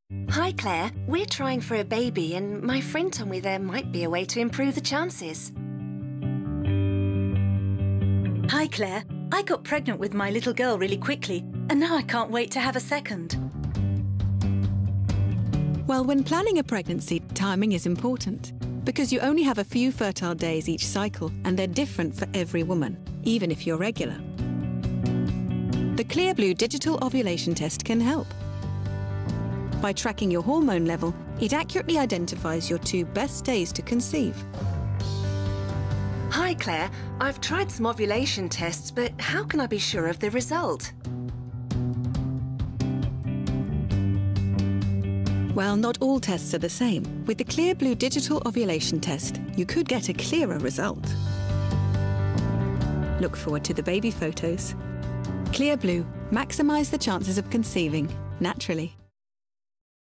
Hi, Claire. We're trying for a baby and my friend told me there might be a way to improve the chances. Hi, Claire. I got pregnant with my little girl really quickly, and now I can't wait to have a second. Well, when planning a pregnancy, timing is important because you only have a few fertile days each cycle and they're different for every woman, even if you're regular. The Clearblue digital ovulation test can help. By tracking your hormone level, it accurately identifies your 2 best days to conceive. Hi, Claire. I've tried some ovulation tests, but how can I be sure of the result? Well, not all tests are the same. With the Clearblue digital ovulation test, you could get a clearer result. Look forward to the baby photos. Clearblue, maximize the chances of conceiving naturally.